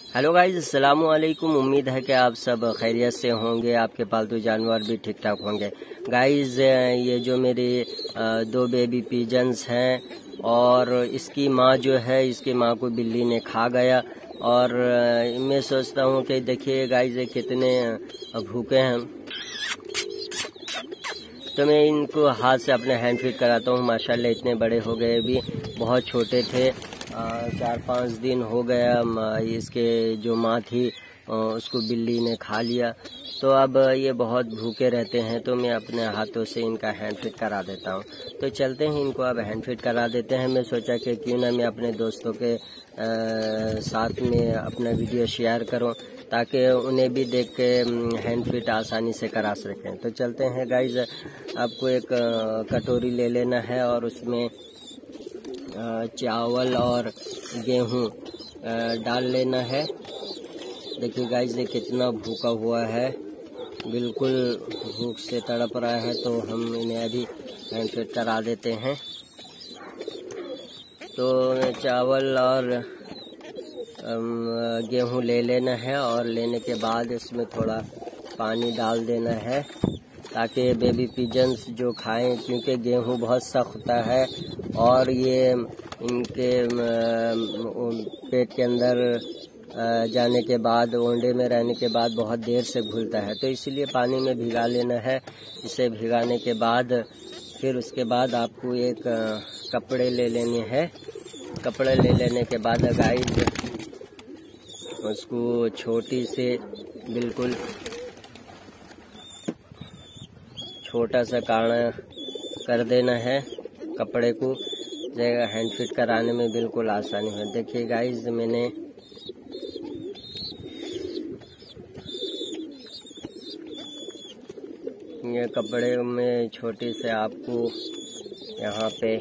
Hello guys, अस्सलाम वालेकुम। उम्मीद है कि आप सब खैरियत से होंगे, आपके पालतू जानवर भी ठीक ठाक होंगे। गाइज, ये जो मेरी दो बेबी पिजन्स हैं और इसकी माँ जो है, इसकी माँ को बिल्ली ने खा गया। और मैं सोचता हूँ कि देखिए गाइज, ये कितने भूखे हैं। तो मैं इनको हाथ से अपने हैंड फीड कराता हूँ। माशाल्लाह इतने बड़े हो गए, अभी बहुत छोटे थे। 4-5 दिन हो गया इसके जो माँ थी उसको बिल्ली ने खा लिया। तो अब ये बहुत भूखे रहते हैं, तो मैं अपने हाथों से इनका हैंड फीड करा देता हूँ। तो चलते हैं, इनको अब हैंड फीड करा देते हैं। मैं सोचा कि क्यों ना मैं अपने दोस्तों के साथ में अपना वीडियो शेयर करूँ, ताकि उन्हें भी देख के हैंड फीड आसानी से करा सकें। तो चलते हैं गाइज, आपको एक कटोरी ले लेना है और उसमें चावल और गेहूं डाल लेना है। देखिए गाइज, ये कितना भूखा हुआ है, बिल्कुल भूख से तड़प रहा है। तो हम इन्हें अभी हैंड फीड करा देते हैं। तो चावल और गेहूं ले लेना है और लेने के बाद इसमें थोड़ा पानी डाल देना है, ताकि बेबी पिजन्स जो खाएं, क्योंकि गेहूं बहुत सख्त होता है और ये इनके पेट के अंदर जाने के बाद, ओंडे में रहने के बाद बहुत देर से घुलता है। तो इसीलिए पानी में भिगा लेना है। इसे भिगाने के बाद फिर उसके बाद आपको एक कपड़े ले लेने हैं। कपड़े ले लेने के बाद गाइस, उसको छोटी से बिल्कुल छोटा सा काढ़ा कर देना है कपड़े को, जगह हैंड फीड कराने में बिल्कुल आसानी है। देखिए गाइस, मैंने ये कपड़े में छोटे से आपको यहाँ पे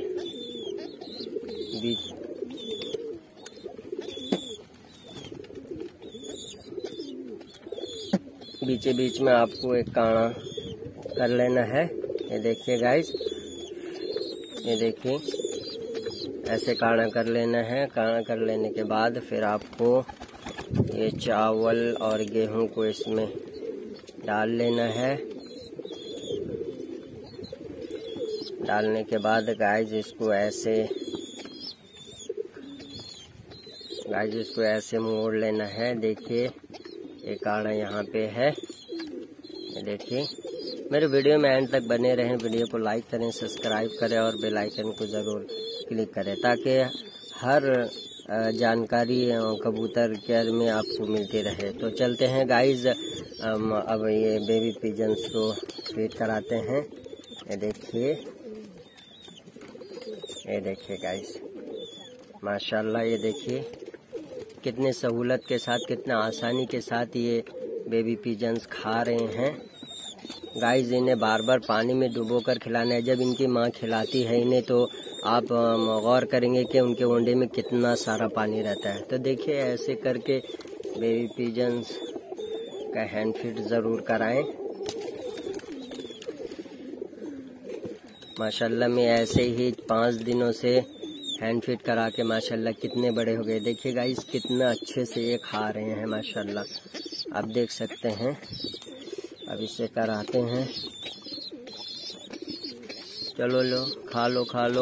बीचे बीच में आपको एक काढ़ा कर लेना है। ये देखिए गाइस, ये देखिए ऐसे काढ़ा कर लेना है। काढ़ा कर लेने के बाद फिर आपको ये चावल और गेहूं को इसमें डाल लेना है। डालने के बाद गाइस, इसको ऐसे मोड़ लेना है। देखिए ये काढ़ा यहाँ पे है। ये देखिए, मेरे वीडियो में एंड तक बने रहें। वीडियो को लाइक करें, सब्सक्राइब करें और बेल आइकन को ज़रूर क्लिक करें, ताकि हर जानकारी कबूतर केयर में आपको मिलती रहे। तो चलते हैं गाइज, अब ये बेबी पिजन्स को फीड कराते हैं। ये देखिए गाइज, माशाल्लाह, ये देखिए कितने सहूलत के साथ, कितना आसानी के साथ ये बेबी पिजन्स खा रहे हैं। गाइस, इन्हें बार बार पानी में डुबोकर खिलाना है। जब इनकी माँ खिलाती है इन्हें, तो आप गौर करेंगे कि उनके ओंडे में कितना सारा पानी रहता है। तो देखिए, ऐसे करके बेबी पिजन्स का हैंड फीड ज़रूर कराएं। माशाल्लाह, मैं ऐसे ही 5 दिनों से हैंड फीड करा के माशाल्लाह कितने बड़े हो गए। देखिए गाइस, कितना अच्छे से ये खा रहे हैं माशाल्लाह, आप देख सकते हैं। अब इसे कराते हैं। चलो लो, खा लो।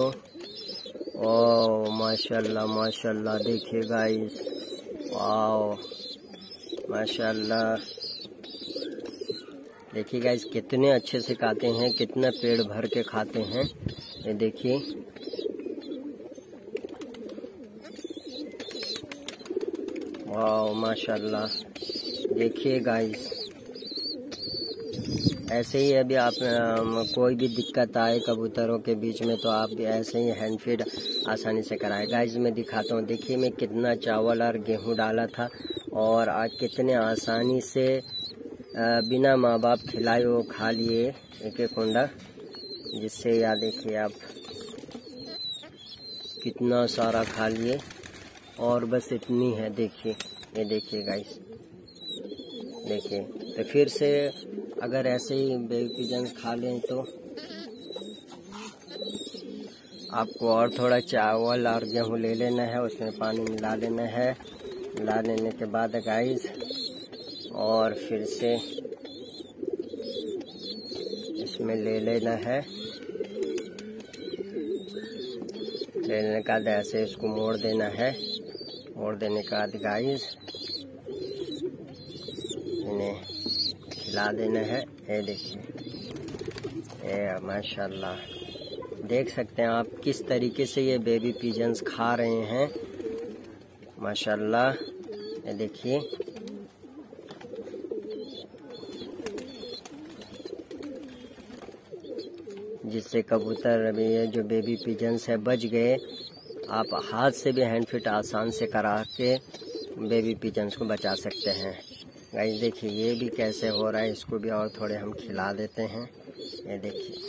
ओ माशाल्लाह माशाल्लाह, देखिए गाइस, वाह माशाल्लाह। देखिए गाइस, कितने अच्छे से खाते हैं, कितना पेट भर के खाते हैं। ये देखिए, वाह माशाल्लाह। देखिए गाइस, ऐसे ही अभी आप कोई भी दिक्कत आए कबूतरों के बीच में, तो आप भी ऐसे ही हैंड फीड आसानी से कराए। गाइस, मैं दिखाता हूँ। देखिए, मैं कितना चावल और गेहूं डाला था और आज कितने आसानी से बिना माँ बाप खिलाए वो खा लिए एक अंडा, जिससे याद देखिए आप कितना सारा खा लिए। और बस इतनी है। देखिए, ये देखिए गाइस, देखिए। तो फिर से अगर ऐसे ही बेबी पिजन्स खा लें, तो आपको और थोड़ा चावल और गेहूं ले लेना है, उसमें पानी मिला लेना है। ला लेने के बाद गाइस और फिर से इसमें ले लेना है। लेने के बाद ऐसे इसको मोड़ देना है। मोड़ देने के बाद गाइस इन्हें खिला देना है। ये देखिए, ये माशाल्लाह देख सकते हैं आप किस तरीके से ये बेबी पिजन्स खा रहे हैं माशाल्लाह। ये देखिए, जिससे कबूतर अभी ये जो बेबी पिजन्स है बच गए। आप हाथ से भी हैंड फीड आसान से करा के बेबी पिजन्स को बचा सकते हैं। गाइस देखिए ये भी कैसे हो रहा है, इसको भी और थोड़े हम खिला देते हैं। ये देखिए,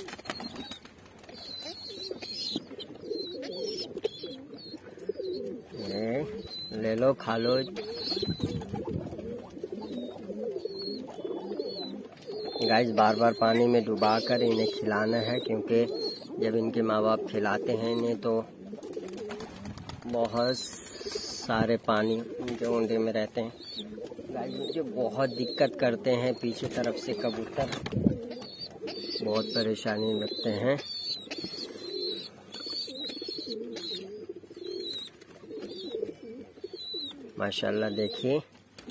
ये ले लो, खा लो। गाइस बार बार पानी में डुबा कर इन्हें खिलाना है, क्योंकि जब इनके माँ बाप खिलाते हैं इन्हें तो बहुत सारे पानी इनके ओंडे में रहते हैं। गाइस मुझे बहुत दिक्कत करते हैं पीछे तरफ से कबूतर, बहुत परेशानी लगते हैं। माशाल्लाह देखिए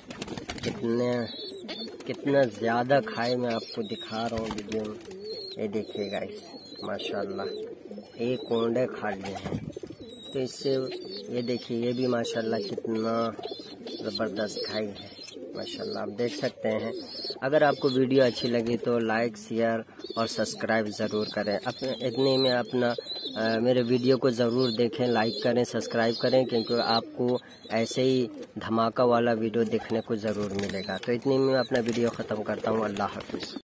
कितना ज़्यादा खाए, मैं आपको दिखा रहा हूँ वीडियो में। ये देखिए गाइस माशाल्लाह एक कोंडे खा लिए हैं। तो इससे ये देखिए ये भी माशाल्लाह कितना ज़बरदस्त खाई है माशाल्लाह, आप देख सकते हैं। अगर आपको वीडियो अच्छी लगी तो लाइक शेयर और सब्सक्राइब ज़रूर करें। अपने इतने में अपना मेरे वीडियो को ज़रूर देखें, लाइक करें, सब्सक्राइब करें, क्योंकि आपको ऐसे ही धमाका वाला वीडियो देखने को ज़रूर मिलेगा। तो इतने में मैं अपना वीडियो ख़त्म करता हूँ। अल्लाह हाफ़िज़।